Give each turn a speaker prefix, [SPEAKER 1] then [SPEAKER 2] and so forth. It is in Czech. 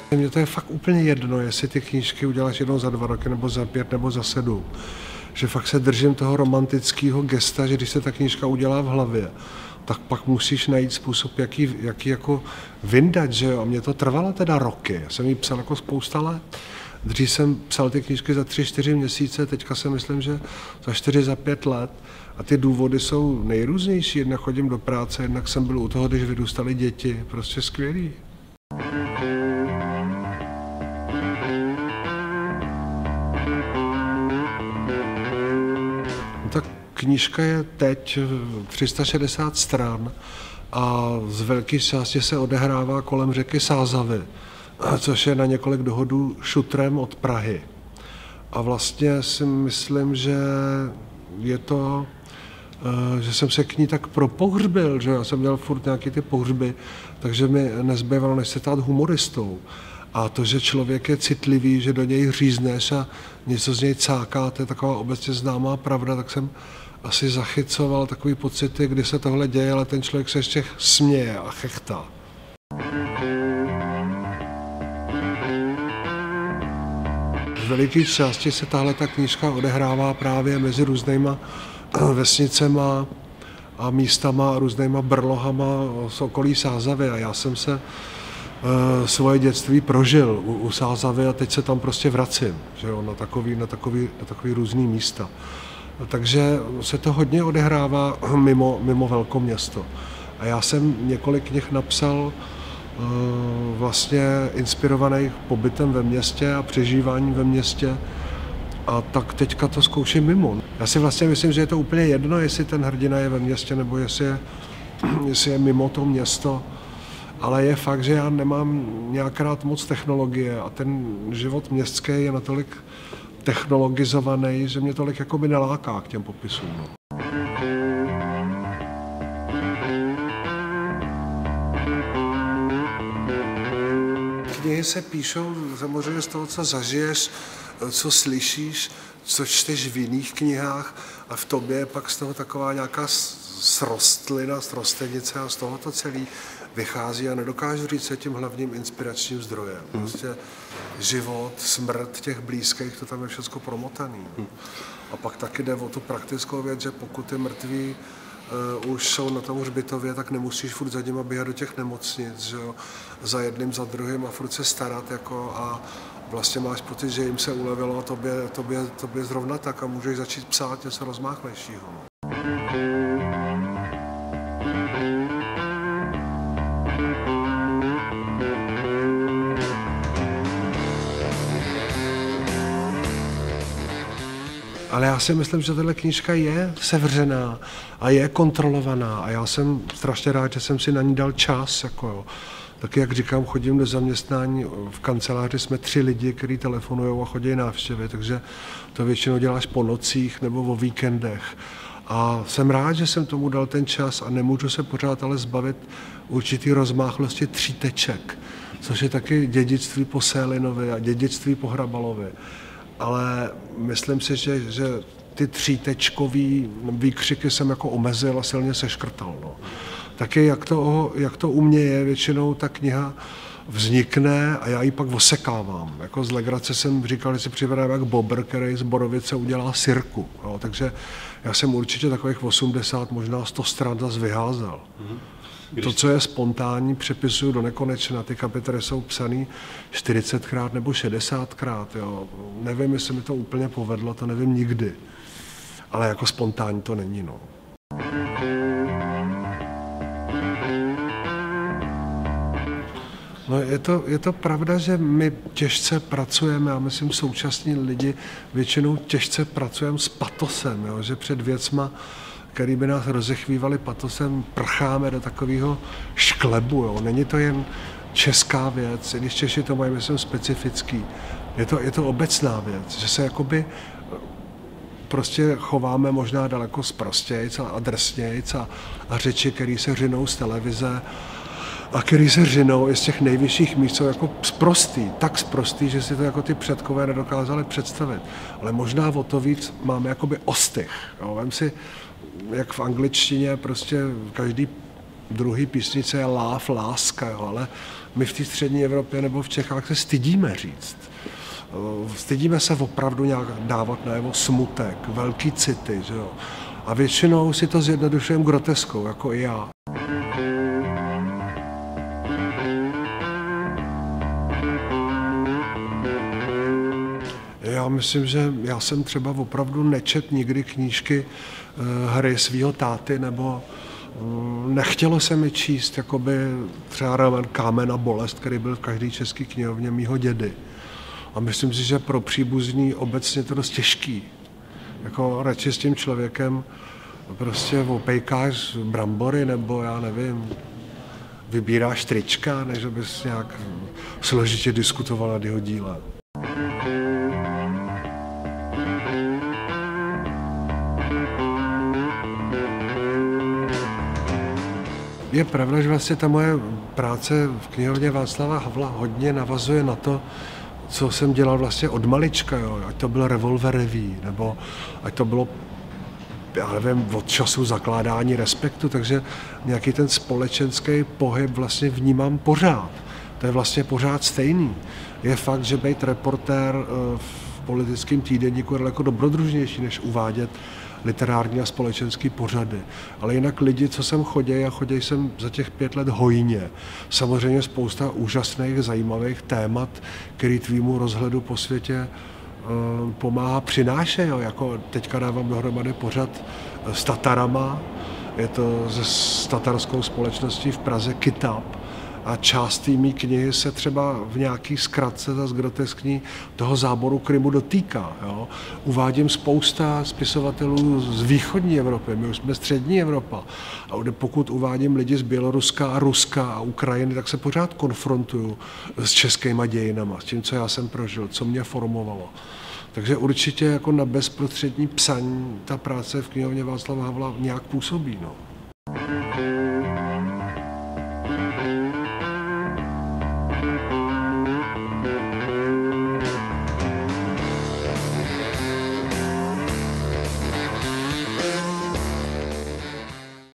[SPEAKER 1] Mně to je fakt úplně jedno, jestli ty knížky uděláš jednou za 2 roky, nebo za 5, nebo za 7. Že fakt se držím toho romantického gesta, že když se ta knížka udělá v hlavě, tak pak musíš najít způsob, jaký jako vyndat, že jo. A mě to trvalo teda roky. Já jsem ji psal jako spousta let. Dřív jsem psal ty knížky za 3-4 měsíce, teďka si myslím, že za 4, za 5 let. A ty důvody jsou nejrůznější. Jednak chodím do práce, jednak jsem byl u toho, když vyrůstaly děti. Prostě skvělý. Ta knížka je teď 360 stran a z velké části se odehrává kolem řeky Sázavy, což je na několik dohodů šutrem od Prahy. A vlastně si myslím, že je to, že jsem se k ní tak propohřbil, že já jsem měl furt nějaký ty pohřby, takže mi nezbývalo, než se stát humoristou. A to, že člověk je citlivý, že do něj řízneš a něco z něj cáká, to je taková obecně známá pravda, tak jsem asi zachycoval takový pocity, kdy se tohle děje, ale ten člověk se ještě směje a chechtá. V veliké části se tahle ta knížka odehrává právě mezi různýma vesnicema a místama a různýma brlohama z okolí Sázavy. A já jsem se svoje dětství prožil u Sázavy a teď se tam prostě vracím, že jo, na takový různý místa. Takže se to hodně odehrává mimo velkoměsto. A já jsem několik knih napsal vlastně inspirovaných pobytem ve městě a přežíváním ve městě. A tak teďka to zkouším mimo. Já si vlastně myslím, že je to úplně jedno, jestli ten hrdina je ve městě nebo jestli je mimo to město. Ale je fakt, že já nemám nějak rád moc technologie a ten život městský je natolik technologizovaný, že mě tolik jakoby neláká k těm popisům. No. Knihy se píšou samozřejmě z toho, co zažiješ, co slyšíš, co čteš v jiných knihách a v tobě je pak z toho taková nějaká srostlina, srostenice a z toho to celý vychází a nedokážu říct, co je tím hlavním inspiračním zdrojem. Prostě život, smrt těch blízkých, to tam je všechno promotaný. A pak taky jde o tu praktickou věc, že pokud ty mrtví už jsou na tom hřbitově, tak nemusíš furt za nima běhat do těch nemocnic, že jo, za jedním, za druhým a furt se starat jako a vlastně máš pocit, že jim se ulevilo a tobě zrovna tak a můžeš začít psát něco rozmáchlejšího. Ale já si myslím, že tato knížka je sevřená a je kontrolovaná a já jsem strašně rád, že jsem si na ní dal čas. Jako jo. Taky, jak říkám, chodím do zaměstnání, v kanceláři jsme 3 lidi, kteří telefonují a chodí návštěvy, takže to většinou děláš po nocích nebo o víkendech. A jsem rád, že jsem tomu dal ten čas a nemůžu se pořád ale zbavit určitý rozmáchlosti 3 teček, což je taky dědictví po Sélinovi a dědictví po Hrabalovi. Ale myslím si, že ty 3tečkový výkřiky jsem jako omezil a silně seškrtal. No. Taky jak to u mě je, většinou ta kniha vznikne a já ji pak osekávám. Jako z legrace jsem říkal, že si připadám jak Bobr, který z borovice udělá sirku. No. Takže já jsem určitě takových 80, možná 100 stran zase vyházel. To, co je spontánní, přepisuju do nekonečna. Ty kapitoly jsou psaný 40krát nebo 60krát. Jo. Nevím, jestli mi to úplně povedlo, to nevím nikdy. Ale jako spontánní to není. No. No je to pravda, že my těžce pracujeme, a myslím současní lidi většinou těžce pracujeme s patosem, jo, že před věcma, který by nás rozechvívali patosem, prcháme do takového šklebu. Jo. Není to jen česká věc, když Češi to mají, myslím, specifický. Je to obecná věc, že se jakoby prostě chováme možná daleko sprostějc a drsnějc a řeči, které se řinou z televize a který se řinou i z těch nejvyšších míst, jsou jako sprostý, tak sprostý, že si to jako ty předkové nedokázali představit. Ale možná o to víc máme jakoby ostych. Jo. Vem si, jak v angličtině prostě každý druhý písnice je láska, jo, ale my v té střední Evropě nebo v Čechách se stydíme říct. Stydíme se opravdu nějak dávat najevo smutek, velký city, že jo. A většinou si to zjednodušujeme groteskou, jako i já. Já myslím, že já jsem třeba opravdu nečet nikdy knížky hry svýho táty, nebo nechtělo se mi číst jakoby třeba roman Kámen a bolest, který byl v každé české knihovně mýho dědy. A myslím si, že pro příbuzný obecně to dost těžký. Jako radši s tím člověkem prostě opejkáš brambory, nebo já nevím, vybíráš trička, než abys nějak složitě diskutoval nad jeho dílem. Je pravda, že vlastně ta moje práce v knihovně Václava Havla hodně navazuje na to, co jsem dělal vlastně od malička, jo. Ať to byl Revolver Revue, nebo ať to bylo, já nevím, od času zakládání Respektu, takže nějaký ten společenský pohyb vlastně vnímám pořád. To je vlastně pořád stejný. Je fakt, že být reportér v politickém týdeníku je daleko dobrodružnější, než uvádět literární a společenský pořady. Ale jinak lidi, co sem chodí, a chodí sem za těch 5 let hojně. Samozřejmě spousta úžasných, zajímavých témat, který tvýmu rozhledu po světě pomáhá přinášet. Jo. Jako teďka dávám dohromady pořad s Tatarama, je to s tatarskou společností v Praze Kitab. A část té mý knihy se třeba v nějaký zkratce zase groteskní toho záboru Krymu dotýká. Jo. Uvádím spousta spisovatelů z východní Evropy, my už jsme střední Evropa. A pokud uvádím lidi z Běloruska a Ruska a Ukrajiny, tak se pořád konfrontuju s českýma dějinama, s tím, co já jsem prožil, co mě formovalo. Takže určitě jako na bezprostřední psaní ta práce v knihovně Václava Havla nějak působí. No.